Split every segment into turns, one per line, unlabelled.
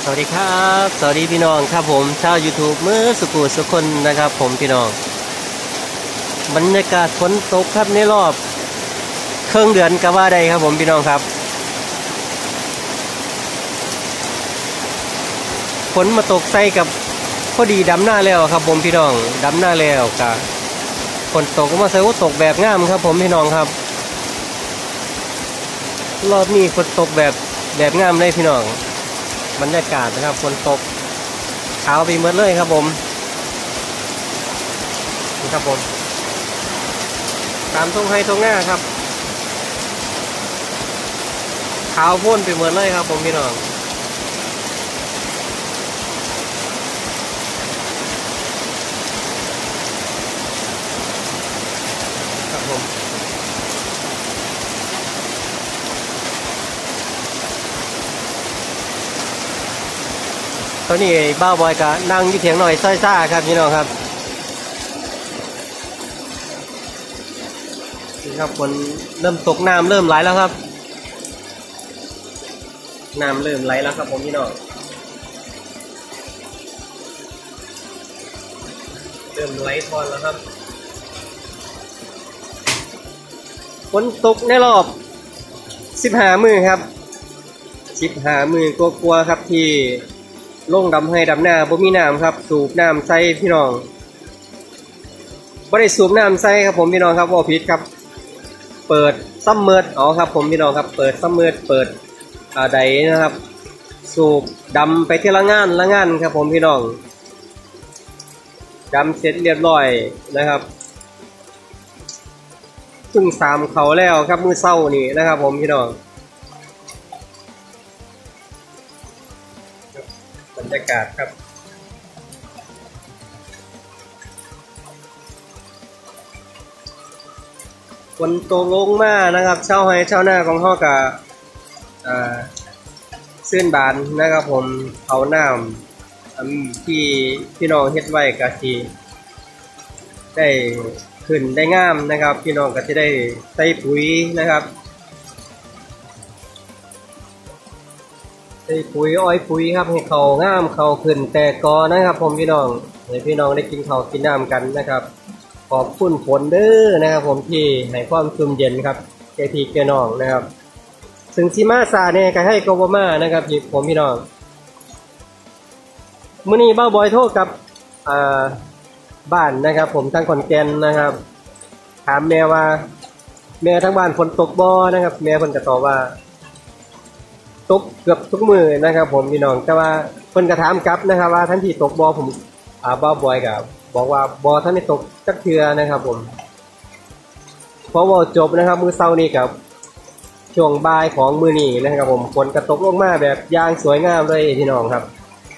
วัสดีครับสวัสดีพี่น้องครับผมชาว YouTube เมื่อสุขุสุคนนะครับผมพี่น้องบรรยากาศฝนตกครับในรอบครึ่งเดือนก็ว่าได้ครับผมพี่น้องครับฝนมาตกใส่กับพอดีดำหน้าแล้วครับผมพี่น้องดำหน้าแล้วกับฝนตกมาใส่ว่าตกแบบงามครับผมพี่น้องครับรอบนี้ฝนตกแบบงามเลยพี่น้องบรรยากาศนะครับฝนตกขาวไปหมดเลยครับผมนี่ครับผมตามทุ่งไร่ทุ่งนาครับขาวพ่นไปหมดเลยครับผมพี่น้องครับผมตอนนี้บ้าบอยก็นั่งอยู่เถียงหน่อยซ้อยซ่าครับพี่น้องครับนี่ครับฝนเริ่มตกน้ำเริ่มไหลแล้วครับน้ำเริ่มไหลแล้วครับผมพี่น้องเริ่มไหลทอนแล้วครับฝนตกในรอบ15 มื้อครับ15 มื้อกลัวๆครับที่ลงดำให้ดำหน้าบ่มีน้ำครับสูบน้ำใส่พี่น้องบ่ได้สูบน้ำใส่ครับผมพี่น้องครับว่าผิดครับเปิดซัมเมอร์อ๋อครับผมพี่น้องครับเปิดซัมเมอร์เปิดใดนะครับสูบดำไปทีละงานครับผมพี่น้องดำเสร็จเรียบร้อยนะครับซึ่ง3เขาแล้วครับมื้อเช้านี่นะครับผมพี่น้องบรรยากาศครับฝนตกลงมานะครับชาวไร่ชาวนาของเฮาก็ซื่นบานนะครับผมเขาน้ำที่พี่น้องเฮ็ดไว้ก็สิได้ขึ้นได้งามนะครับพี่น้องก็สิได้ใส่ปุ๋ยนะครับใส่ปุ๋ยอ้อยปุ๋ยครับให้เขางามเขาขึ้นแต่กอนะครับผมพี่น้องให้พี่น้องได้กินข้าวกินน้ำกันนะครับขอบคุณฝนเด้อนะครับผมที่ให้ความชุ่มเย็นครับแก่พี่แก่น้องนะครับซึ่งสิมาซาเนี่ยก็ให้กบมานะครับผมพี่น้องมื้อนี้บ้าบอยโทรกับบ้านนะครับผมทางขอนแก่นนะครับถามแม่ว่าแม่ทั้งบ้านฝนตกบ่นะครับแม่เพิ่นก็ตอบว่าตกเกือบทุกมื้อนะครับผมพี่น้องแต่ว่าเพิ่นก็ถามกลับนะครับว่าทันทีตกบ่ผมบ้าบอยก็บอกว่าบ่ทันได้ตกจักเทื่อนะครับผมพอเว้าจบนะครับมื้อเช้านี้กับช่วงบ่ายของมื้อนี้นะครับผมฝนก็ตกลงมาแบบอย่างสวยงามเลยพี่น้องครับ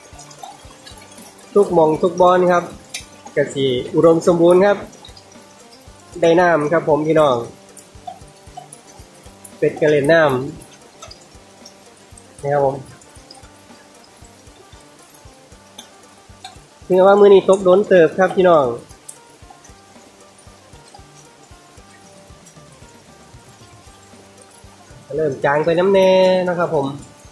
ทุกหม่องทุกบอนครับก็สิอุดมสมบูรณ์ครับได้น้ำครับผมพี่น้องเป็ดกระเล่นน้ำนะครับผมถึงว่ามื้อนี้ตกโดนเติบครับพี่น้องเริ่มจางไปน้ำแน่นะครับผม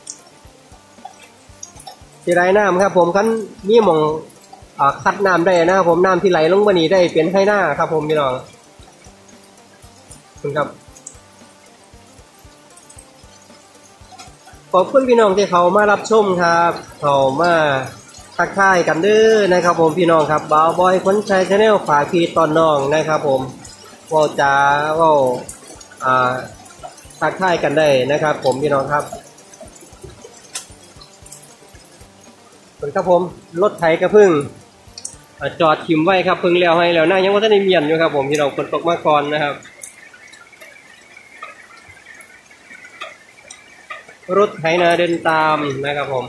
ที่ไรน้ำครับผมคันนี่มองคัดน้ำได้นะครับผมน้ำที่ไหลลงมานี่ได้เป็นให้หน้าครับผมพี่น้องคุณครับขอบคุณพี่น้องที่เขามารับชมครับเขามาทักทายกันเด้อนะครับผมพี่น้องครับบ่าวบอยคนชัยชาแนลฝากพี่ตอนน้องนะครับผมว่าจะว่าทักทายกันได้นะครับผมพี่น้องครับคนครับผมรถไถกระพึ่งจอดถิ่มไว้ครับพึ่งแล้วให้แล้วหน้ายังว่าท่านได้เมียนอยู่ครับผมพี่น้องฝนตกมาก่อนนะครับรถไถนาเดินตามนะครับผม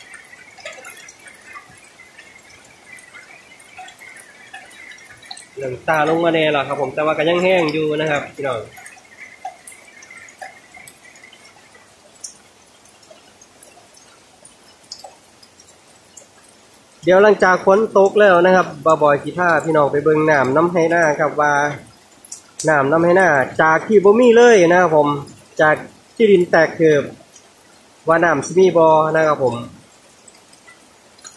หลังตาลงมาแน่หรอครับผมแต่ว่าก็ยังแห้งอยู่นะครับพี่น้องเดี๋ยวหลังจากฝนตกแล้วนะครับบ่าวบอยสิพาพี่น้องไปเบิ่งน้ำให้หน้าครับว่าน้ำให้หน้าจากที่บ่มีเลยนะครับผมจากที่ดินแตกเกิบว่าน้ำสิมีบ่นะครับผม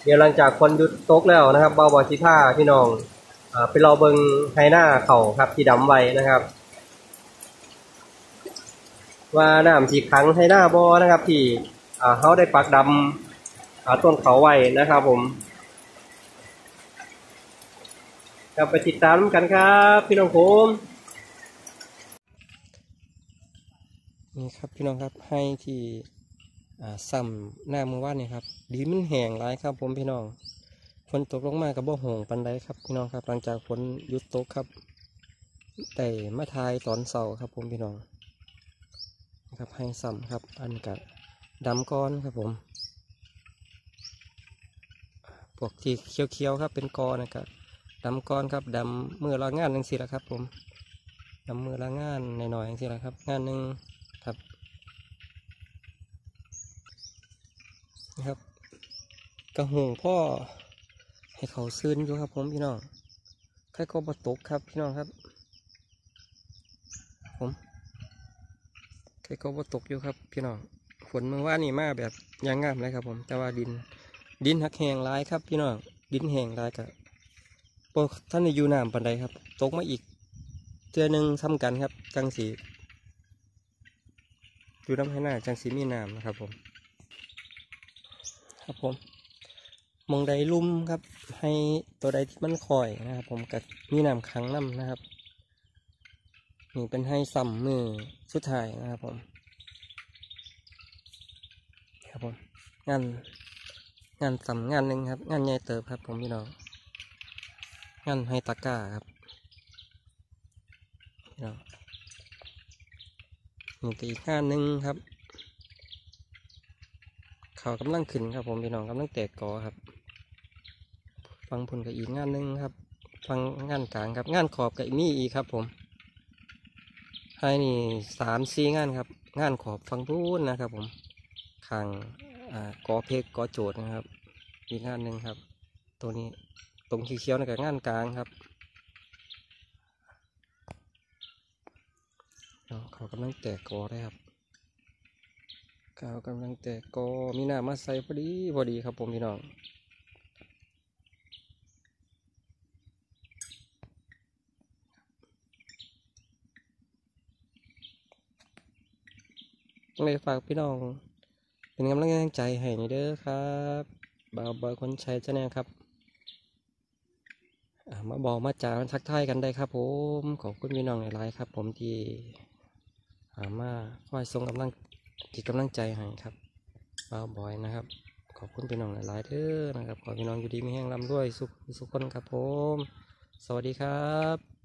เดี๋ยวหลังจากฝนหยุดตกแล้วนะครับเบาบอสิผ้าพี่น้องไปรอเบิงไฮหน้าเขาครับที่ดำไว้นะครับว่าน้ำสีขังไฮหน้าบอนะครับที่เขาได้ปักดำต้นเขาไว้นะครับผมกลับไปติดตามกันครับพี่น้องผมนี่ครับพี่น้องครับให้ที่ซ้ำหน้ามือว่านนี่ครับดินมันแห้งหลายครับผมพี่น้องฝนตกลงมากับบ่โหงปันไดครับพี่น้องครับหลังจากฝนหยุดตกครับแต่มาทายตอนเสาร์ครับผมพี่น้องครับให้ซ้ำครับอันกับดำก้อนครับผมพวกที่เขียวๆครับเป็นกอนะครับดำก้อนครับดำมือละงานหนึ่งสิละครับผมดำมือละงานหน่อยๆอย่างสิละครับงานหนึ่งครับนะครับกระหงพ่อให้เขาซึนอยู่ครับผมพี่น้องใครก็บตกครับพี่น้องครับผมใครก็บตกอยู่ครับพี่น้องฝนเมื่อวานนี่มาแบบยางงามเลยครับผมแต่ว่าดินหักแห้งร้ายครับพี่น้องดินแห้งร้ายกับพวกท่านในยูน้ำปันใดครับตกมาอีกเทือหนึ่งซ้ำกันครับจังสีอยู่น้ำให้หน้าจังสีมีน้ำนะครับผมครับผมมองใดลุ่มครับให้ตัวใดที่มันคอยนะครับผมกับมีน้ำขังน้ำนะครับนี่เป็นให้ซ้ำมือสุดท้ายนะครับผมครับผมงานซ้ำงานหนึ่งครับงานใหญ่เติบครับผมพี่น้องงานให้ตะกร้าครับพี่น้องนี่ก็อีกงานหนึ่งครับเขากำลังขึ้นครับผมพี่น้องกำลังแตกกอครับฟังผลกับอีกงานหนึ่งครับฟังงานกลางครับงานขอบกับมีอีกครับผมให้นี่3-4งานครับงานขอบฟังพูนนะครับผมข้างกอเพกกอโจดนะครับอีกงานหนึ่งครับตัวนี้ตรงเขียวๆนี่กับงานกลางครับเขากำลังแตกกอได้ครับเขากำลังแตกกอมีหน้ามาใส่พอดีครับผมพี่น้องเลยฝากพี่น้องเป็นกำลังใจให้เด้อครับบ่าวบอยคนใช้ชาแนลครับมาบอกมาจ่าทักทายกันได้ครับผมขอบคุณพี่น้องหลายๆครับผมที่มาคอยส่งกำลังใจให้ครับบ่าวบอยนะครับขอบคุณพี่น้องหลายๆเด้อนะครับขอพี่น้องอยู่ดีมีแห้งร่ำรวยสุขคนครับผมสวัสดีครับ